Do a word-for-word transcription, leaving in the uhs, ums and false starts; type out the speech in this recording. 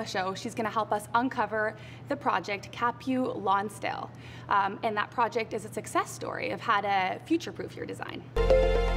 the show, she's going to help us uncover the project Capu Lonsdale. Um, and that project is a success story of how to future-proof your design.